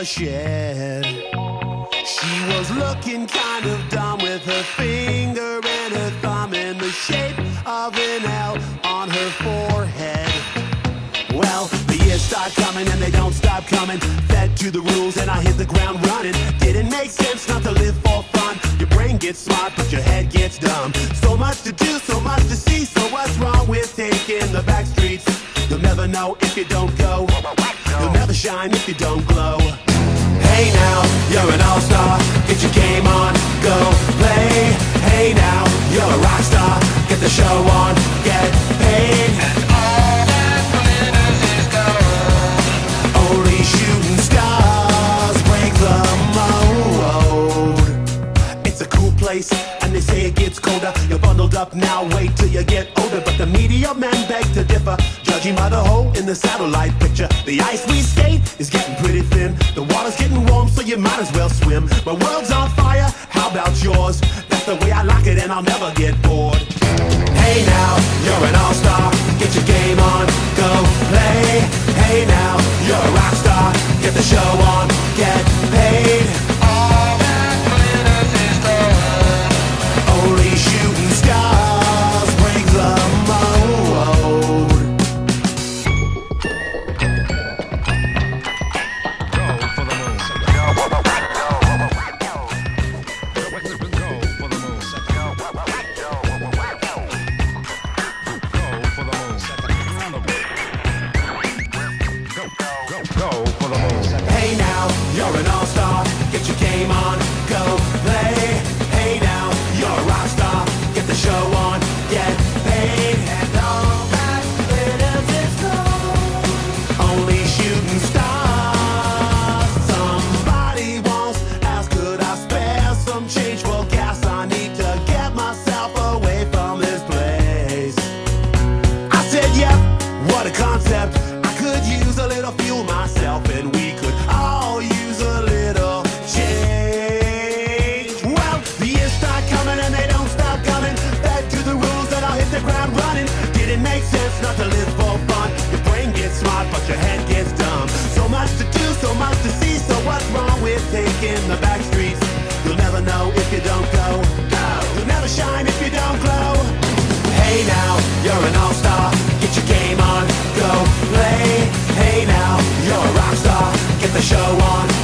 the shed. She was looking kind of dumb with her finger and her thumb in the shape of an L on her forehead. Well, the years start coming and they don't stop coming. Fed to the rules and I hit the ground running. Didn't make sense not to live for fun. Your brain gets smart but your head gets dumb. So much to do, so much to see. So what's wrong with taking the back streets? You'll never know if you don't go. You'll never shine if you don't glow. Hey now, you're an all-star. Get your game on, go play. Hey now, you're a rock star. Get the show on, get paid. And all that glitters is gold. Only shooting stars break the mold. It's a cool place, and they say it gets colder. You're bundled up now, wait till you get older. But the media men beg to differ, judging by the hole in the satellite picture. The ice we skate is getting pretty thin. The water's getting warm, so you might as well swim. My world's on fire, how about yours? That's the way I like it and I'll never get bored. Hey now, you're an all-star. Get your game on, go play. Hey now, you're a rock star. Get the show on, get paid. All that glitters is gold. Only shooting stars break the mold. Hey now, you're an all-star. Get your game on, go play. Hey now, you're a rock star. Get the show on, get paid. And all that glitters is gold. Only shooting stars. Somebody once asked, could I spare some change for gas? I need to get myself away from this place. I said, yep, what a concept. I could use a little fuel myself, and we could all use a little change. Well, the years start coming and they don't stop coming. Fed to the rules and I'll hit the ground running. Didn't make sense not to live for fun. Your brain gets smart but your head gets dumb. So much to do, so much to see. So what's wrong with taking the back streets? You'll never know if you don't go. You'll never shine if you don't glow. Hey now, you're an all-star. Get your game on, go play. Hey now, you're a rock star. Get the show on.